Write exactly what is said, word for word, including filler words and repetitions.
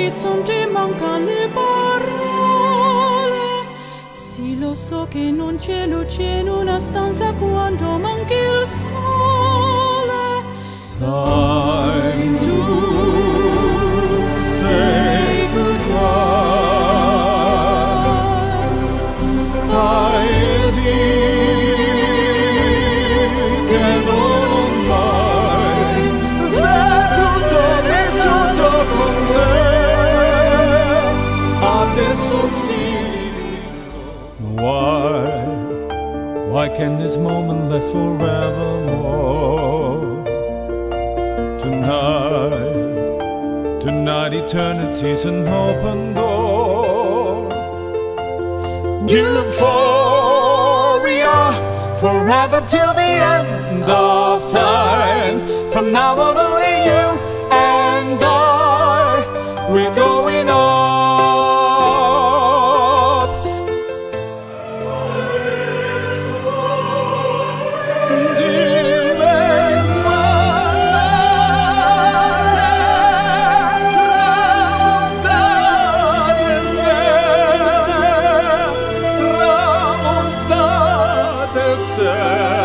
all'orizzonte mancano le parole. Sì, lo so che non c'è luce in una stanza quando manca il sole. Time to say goodbye. Paesi che non mai veduto vissuto con te. Adesso sì. Why, why can this moment last forevermore? Tonight, tonight eternity's an open door. Euphoria, forever till the end of time. From now on only you and I, we're going up. Stay.